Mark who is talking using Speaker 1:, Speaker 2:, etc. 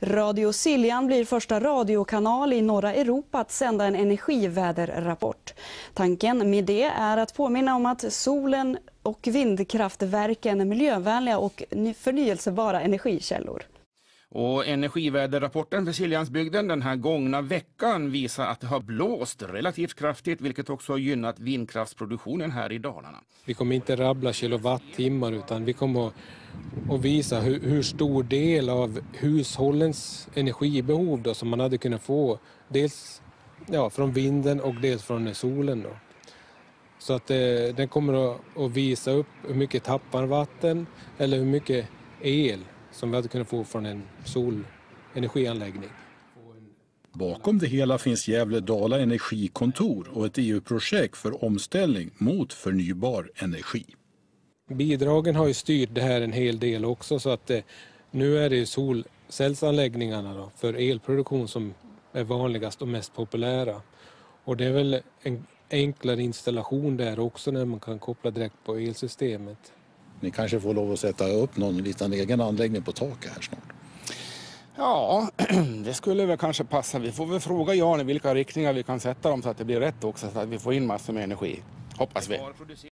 Speaker 1: Radio Siljan blir första radiokanal i norra Europa att sända en energiväderrapport. Tanken med det är att påminna om att solen och vindkraftverken är miljövänliga och förnyelsebara energikällor.
Speaker 2: Och energiväderrapporten för Siljansbygden den här gångna veckan visar att det har blåst relativt kraftigt, vilket också har gynnat vindkraftsproduktionen här i Dalarna.
Speaker 3: Vi kommer inte rabbla kilowattimmar utan vi kommer att visa hur stor del av hushållens energibehov då, som man hade kunnat få dels från vinden och dels från solen. Då. Så att den kommer att visa upp hur mycket tappar vatten eller hur mycket el som vi hade kunnat få från en solenergianläggning.
Speaker 4: Bakom det hela finns GävleDala EnergiKontor och ett EU-projekt för omställning mot förnybar energi.
Speaker 3: Bidragen har ju styrt det här en hel del också så att nu är det solcellsanläggningarna då, för elproduktion som är vanligast och mest populära. Och det är väl en enklare installation där också när man kan koppla direkt på elsystemet.
Speaker 4: Ni kanske får lov att sätta upp någon liten egen anläggning på taket här snart.
Speaker 2: Ja, det skulle väl kanske passa. Vi får väl fråga Jan i vilka riktningar vi kan sätta dem så att det blir rätt också, så att vi får in massor med energi. Hoppas vi.